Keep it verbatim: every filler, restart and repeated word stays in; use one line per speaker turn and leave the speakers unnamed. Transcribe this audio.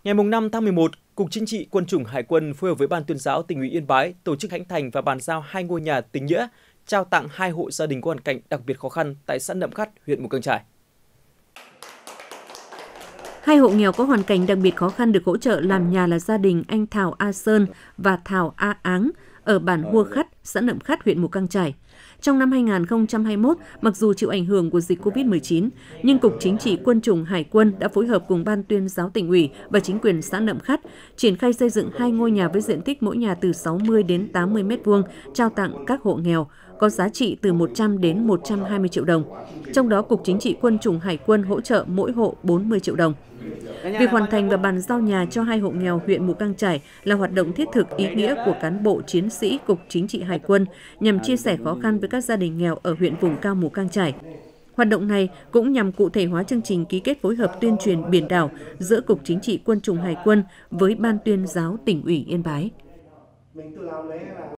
Ngày năm tháng mười một, Cục Chính trị Quân chủng Hải quân phối hợp với Ban Tuyên giáo Tỉnh ủy Yên Bái tổ chức khánh thành và bàn giao hai ngôi nhà tình nghĩa, trao tặng hai hộ gia đình có hoàn cảnh đặc biệt khó khăn tại xã Nậm Khắt, huyện Mù Cang Chải.
Hai hộ nghèo có hoàn cảnh đặc biệt khó khăn được hỗ trợ làm nhà là gia đình anh Thảo A Sơn và Thảo A Áng ở bản Hua Khắt, xã Nậm Khắt, huyện Mù Cang Chải. Trong năm hai nghìn không trăm hai mươi mốt, mặc dù chịu ảnh hưởng của dịch Covid mười chín, nhưng Cục Chính trị Quân chủng Hải quân đã phối hợp cùng Ban Tuyên giáo Tỉnh ủy và chính quyền xã Nậm Khắt triển khai xây dựng hai ngôi nhà với diện tích mỗi nhà từ sáu mươi đến tám mươi mét vuông, trao tặng các hộ nghèo, có giá trị từ một trăm đến một trăm hai mươi triệu đồng. Trong đó, Cục Chính trị Quân chủng Hải quân hỗ trợ mỗi hộ bốn mươi triệu đồng. Việc hoàn thành và bàn giao nhà cho hai hộ nghèo huyện Mù Cang Chải là hoạt động thiết thực ý nghĩa của cán bộ chiến sĩ Cục Chính trị Hải quân nhằm chia sẻ khó khăn với các gia đình nghèo ở huyện vùng cao Mù Cang Chải. Hoạt động này cũng nhằm cụ thể hóa chương trình ký kết phối hợp tuyên truyền biển đảo giữa Cục Chính trị Quân chủng Hải quân với Ban Tuyên giáo Tỉnh ủy Yên Bái.